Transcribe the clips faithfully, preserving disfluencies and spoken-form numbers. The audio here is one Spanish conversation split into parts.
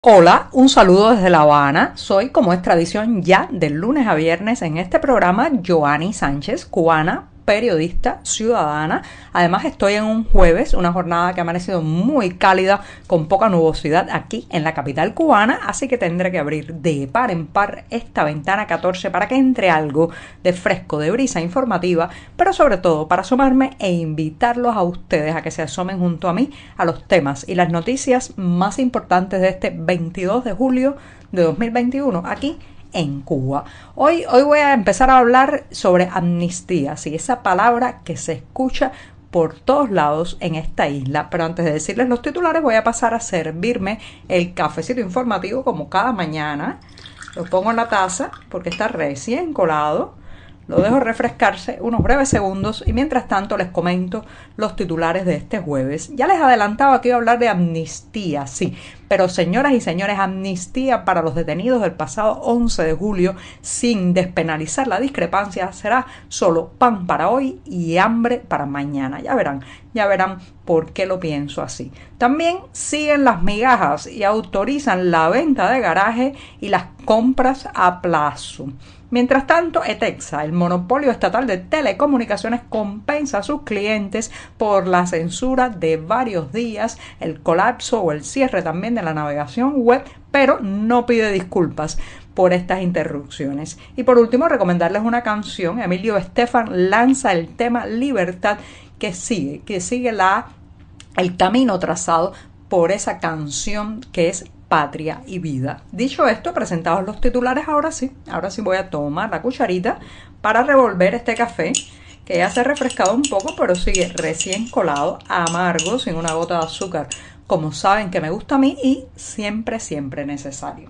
Hola, un saludo desde La Habana. Soy, como es tradición ya, del lunes a viernes en este programa, Joanny Sánchez, cubana, periodista, ciudadana. Además estoy en un jueves, una jornada que ha amanecido muy cálida, con poca nubosidad aquí en la capital cubana, así que tendré que abrir de par en par esta ventana catorce para que entre algo de fresco, de brisa informativa, pero sobre todo para asomarme e invitarlos a ustedes a que se asomen junto a mí a los temas y las noticias más importantes de este veintidós de julio de dos mil veintiuno aquí en Cuba. Hoy, hoy voy a empezar a hablar sobre amnistía, sí, esa palabra que se escucha por todos lados en esta isla. Pero antes de decirles los titulares, voy a pasar a servirme el cafecito informativo como cada mañana. Lo pongo en la taza porque está recién colado. Lo dejo refrescarse unos breves segundos y mientras tanto les comento los titulares de este jueves. Ya les adelantaba que iba a hablar de amnistía, sí, pero señoras y señores, amnistía para los detenidos del pasado once de julio sin despenalizar la discrepancia será solo pan para hoy y hambre para mañana. Ya verán, ya verán por qué lo pienso así. También siguen las migajas y autorizan la venta de garaje y las compras a plazo. Mientras tanto, ETEXA, el monopolio estatal de telecomunicaciones, compensa a sus clientes por la censura de varios días, el colapso o el cierre también de la navegación web, pero no pide disculpas por estas interrupciones. Y por último, recomendarles una canción. Emilio Estefan lanza el tema Libertad, que sigue, que sigue la, el camino trazado por esa canción que es Patria y Vida. Dicho esto, presentados los titulares, ahora sí, ahora sí voy a tomar la cucharita para revolver este café, que ya se ha refrescado un poco, pero sigue recién colado, amargo, sin una gota de azúcar, como saben que me gusta a mí y siempre, siempre necesario.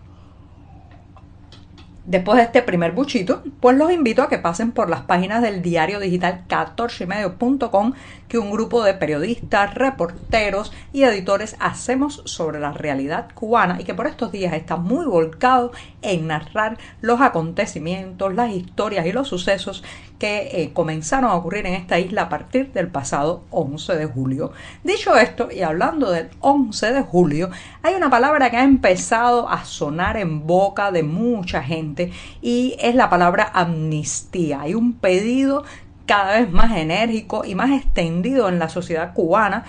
Después de este primer buchito, pues los invito a que pasen por las páginas del diario digital catorce y medio punto com, que un grupo de periodistas, reporteros y editores hacemos sobre la realidad cubana y que por estos días está muy volcado en narrar los acontecimientos, las historias y los sucesos que eh, comenzaron a ocurrir en esta isla a partir del pasado once de julio. Dicho esto, y hablando del once de julio, hay una palabra que ha empezado a sonar en boca de mucha gente y es la palabra amnistía. Hay un pedido cada vez más enérgico y más extendido en la sociedad cubana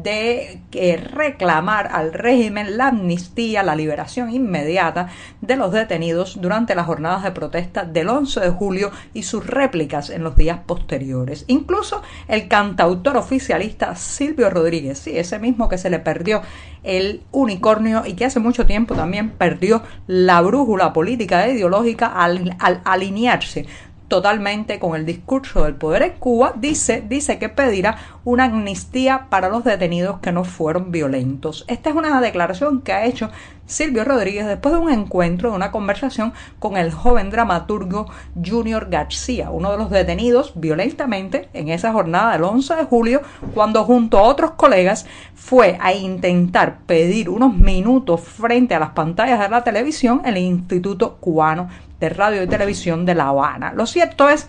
de que reclamar al régimen la amnistía, la liberación inmediata de los detenidos durante las jornadas de protesta del once de julio y sus réplicas en los días posteriores. Incluso el cantautor oficialista Silvio Rodríguez, sí, ese mismo que se le perdió el unicornio y que hace mucho tiempo también perdió la brújula política e ideológica al, al alinearse totalmente con el discurso del poder en Cuba, dice, dice que pedirá una amnistía para los detenidos que no fueron violentos. Esta es una declaración que ha hecho Silvio Rodríguez después de un encuentro, de una conversación con el joven dramaturgo Junior García, uno de los detenidos violentamente en esa jornada del once de julio, cuando junto a otros colegas fue a intentar pedir unos minutos frente a las pantallas de la televisión en el Instituto Cubano de Radio y Televisión de La Habana. Lo cierto es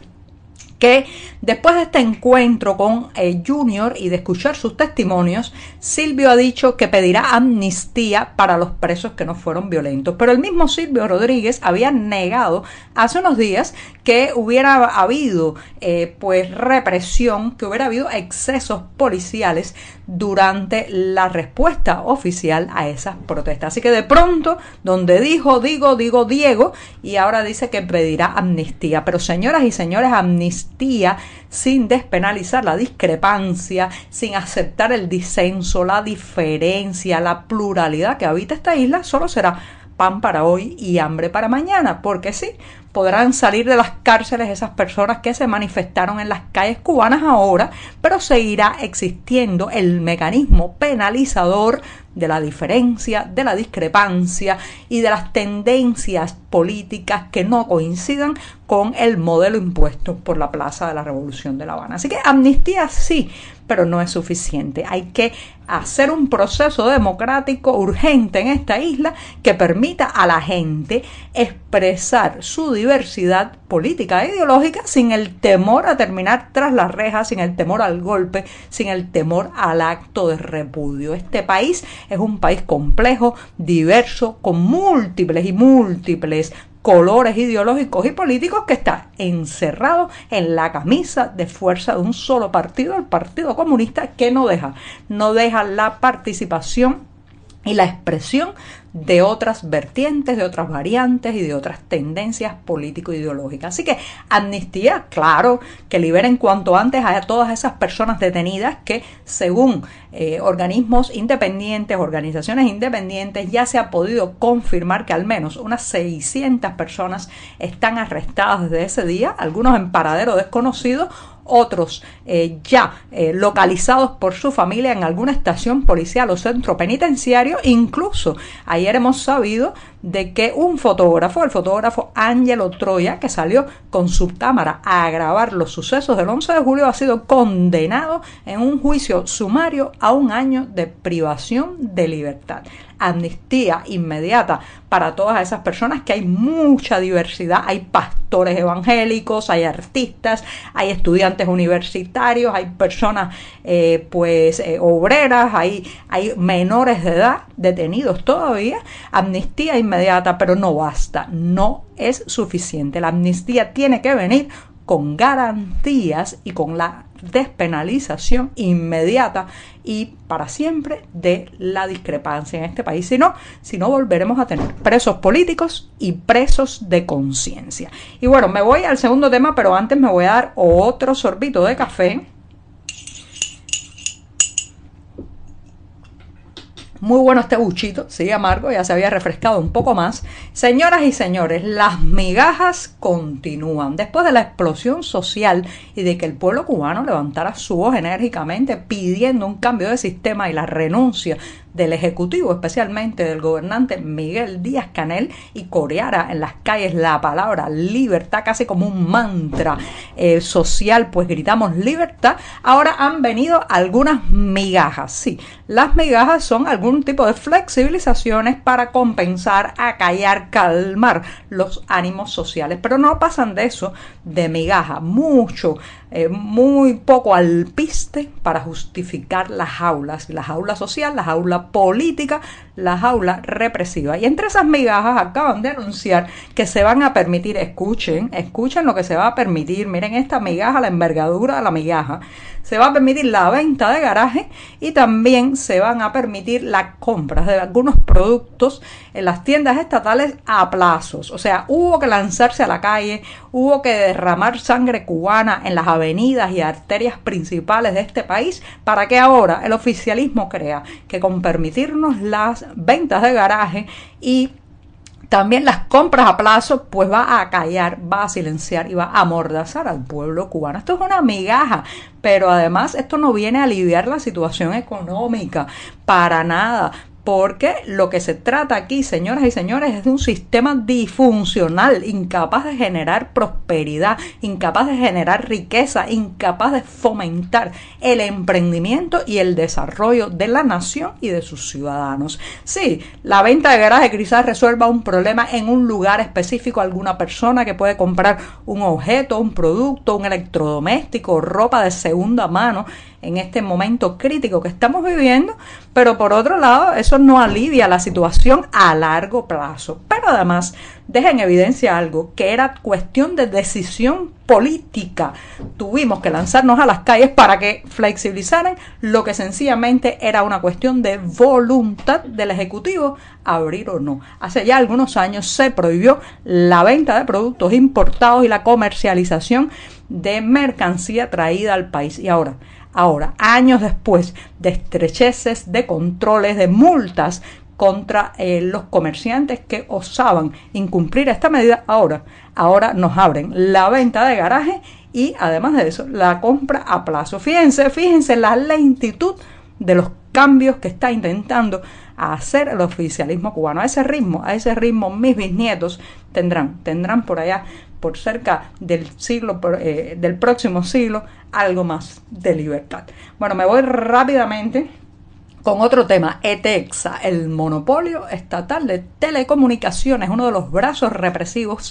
que después de este encuentro con eh, Junior y de escuchar sus testimonios, Silvio ha dicho que pedirá amnistía para los presos que no fueron violentos. Pero el mismo Silvio Rodríguez había negado hace unos días que hubiera habido eh, pues represión, que hubiera habido excesos policiales durante la respuesta oficial a esas protestas. Así que de pronto, donde dijo, digo, digo, Diego, y ahora dice que pedirá amnistía. Pero señoras y señores, amnistía sin despenalizar la discrepancia, sin aceptar el disenso, la diferencia, la pluralidad que habita esta isla, solo será pan para hoy y hambre para mañana, porque sí, podrán salir de las cárceles esas personas que se manifestaron en las calles cubanas ahora, pero seguirá existiendo el mecanismo penalizador de la diferencia, de la discrepancia y de las tendencias políticas que no coincidan con el modelo impuesto por la Plaza de la Revolución de La Habana. Así que amnistía sí, pero no es suficiente. Hay que hacer un proceso democrático urgente en esta isla que permita a la gente expresar su diversidad política e ideológica sin el temor a terminar tras las rejas, sin el temor al golpe, sin el temor al acto de repudio. Este país es un país complejo, diverso, con múltiples y múltiples colores ideológicos y políticos, que está encerrado en la camisa de fuerza de un solo partido, el Partido Comunista, que no deja, no deja la participación y la expresión de otras vertientes, de otras variantes y de otras tendencias político-ideológicas. Así que amnistía, claro, que liberen cuanto antes a todas esas personas detenidas que, según eh, organismos independientes, organizaciones independientes, ya se ha podido confirmar que al menos unas seiscientas personas están arrestadas desde ese día, algunos en paradero desconocido, otros eh, ya eh, localizados por su familia en alguna estación policial o centro penitenciario. Incluso ayer hemos sabido de que un fotógrafo, el fotógrafo Ángelo Troya, que salió con su cámara a grabar los sucesos del once de julio, ha sido condenado en un juicio sumario a un año de privación de libertad. Amnistía inmediata para todas esas personas, que hay mucha diversidad, hay pastores evangélicos, hay artistas, hay estudiantes universitarios, hay personas eh, pues eh, obreras, hay, hay menores de edad detenidos todavía. Amnistía inmediata, pero no basta, no es suficiente. La amnistía tiene que venir con garantías y con la despenalización inmediata y para siempre de la discrepancia en este país. Si no, si no volveremos a tener presos políticos y presos de conciencia. Y bueno, me voy al segundo tema, pero antes me voy a dar otro sorbito de café. Muy bueno este buchito, sigue amargo, ya se había refrescado un poco más. Señoras y señores, las migajas continúan. Después de la explosión social y de que el pueblo cubano levantara su voz enérgicamente pidiendo un cambio de sistema y la renuncia del Ejecutivo, especialmente del gobernante Miguel Díaz-Canel, y coreara en las calles la palabra libertad casi como un mantra eh, social, pues gritamos libertad, ahora han venido algunas migajas. Sí, las migajas son algún tipo de flexibilizaciones para compensar, acallar, calmar los ánimos sociales, pero no pasan de eso, de migaja, mucho, eh, muy poco alpiste para justificar las jaulas, la jaula social, la jaula política, la jaula represiva. Y entre esas migajas acaban de anunciar que se van a permitir, escuchen, escuchen lo que se va a permitir, miren esta migaja, la envergadura de la migaja, se va a permitir la venta de garaje y también se van a permitir las compras de algunos productos en las tiendas estatales a plazos. O sea, hubo que lanzarse a la calle, hubo que derramar sangre cubana en las avenidas y arterias principales de este país para que ahora el oficialismo crea que con permitirnos las ventas de garaje y también las compras a plazo, pues va a callar, va a silenciar y va a amordazar al pueblo cubano. Esto es una migaja, pero además esto no viene a aliviar la situación económica para nada. Porque lo que se trata aquí, señoras y señores, es de un sistema disfuncional, incapaz de generar prosperidad, incapaz de generar riqueza, incapaz de fomentar el emprendimiento y el desarrollo de la nación y de sus ciudadanos. Sí, la venta de garaje quizás resuelva un problema en un lugar específico, alguna persona que puede comprar un objeto, un producto, un electrodoméstico, ropa de segunda mano en este momento crítico que estamos viviendo, pero por otro lado eso no alivia la situación a largo plazo. Pero además deja en evidencia algo, que era cuestión de decisión política. Tuvimos que lanzarnos a las calles para que flexibilizaran lo que sencillamente era una cuestión de voluntad del Ejecutivo, abrir o no. Hace ya algunos años se prohibió la venta de productos importados y la comercialización de mercancía traída al país. Y ahora Ahora, años después de estrecheces, de controles, de multas contra eh, los comerciantes que osaban incumplir esta medida, ahora, ahora nos abren la venta de garaje y además de eso, la compra a plazo. Fíjense, fíjense la lentitud de los cambios que está intentando hacer el oficialismo cubano. A ese ritmo, a ese ritmo mis bisnietos tendrán, tendrán por allá, por cerca del siglo, eh, del próximo siglo, algo más de libertad. Bueno, me voy rápidamente con otro tema. ETEXA, el monopolio estatal de telecomunicaciones, uno de los brazos represivos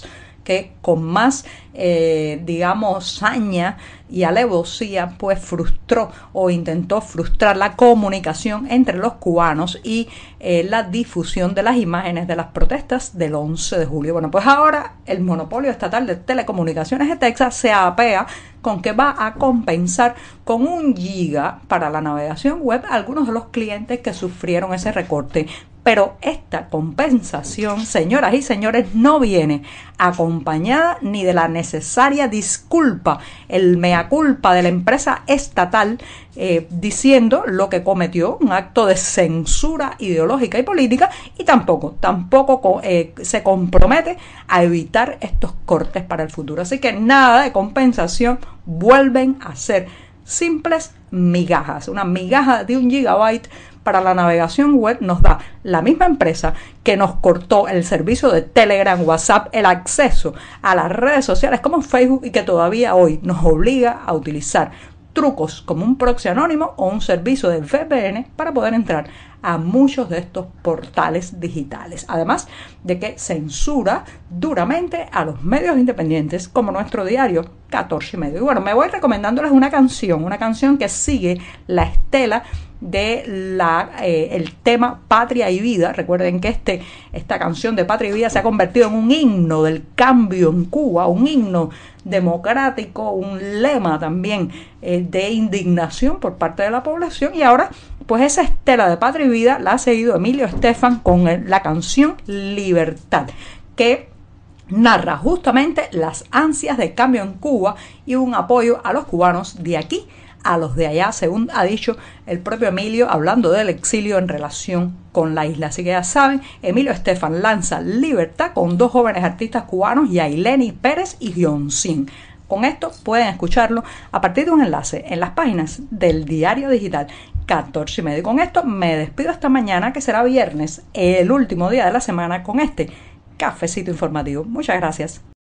que con más, eh, digamos, saña y alevosía, pues frustró o intentó frustrar la comunicación entre los cubanos y eh, la difusión de las imágenes de las protestas del once de julio. Bueno, pues ahora el monopolio estatal de telecomunicaciones de Texas se apea con que va a compensar con un giga para la navegación web a algunos de los clientes que sufrieron ese recorte. Pero esta compensación, señoras y señores, no viene acompañada ni de la necesaria disculpa, el mea culpa de la empresa estatal eh, diciendo lo que cometió, un acto de censura ideológica y política, y tampoco, tampoco eh, se compromete a evitar estos cortes para el futuro. Así que nada de compensación, vuelven a ser simples migajas. Una migaja de un gigabyte para la navegación web nos da la misma empresa que nos cortó el servicio de Telegram, WhatsApp, el acceso a las redes sociales como Facebook, y que todavía hoy nos obliga a utilizar trucos como un proxy anónimo o un servicio de V P N para poder entrar a muchos de estos portales digitales. Además de que censura duramente a los medios independientes como nuestro diario catorce y medio. Y bueno, me voy recomendándoles una canción, una canción que sigue la estela de la, eh, el tema Patria y Vida. Recuerden que este, esta canción de Patria y Vida se ha convertido en un himno del cambio en Cuba, un himno democrático, un lema también eh, de indignación por parte de la población, y ahora pues esa estela de Patria y Vida la ha seguido Emilio Estefan con el, la canción Libertad, que narra justamente las ansias de cambio en Cuba y un apoyo a los cubanos de aquí a los de allá, según ha dicho el propio Emilio, hablando del exilio en relación con la isla. Así que ya saben, Emilio Estefan lanza Libertad con dos jóvenes artistas cubanos, Yaileni Pérez y Gioncín. Con esto pueden escucharlo a partir de un enlace en las páginas del diario digital catorce y medio. Y con esto me despido esta mañana, que será viernes, el último día de la semana, con este cafecito informativo. Muchas gracias.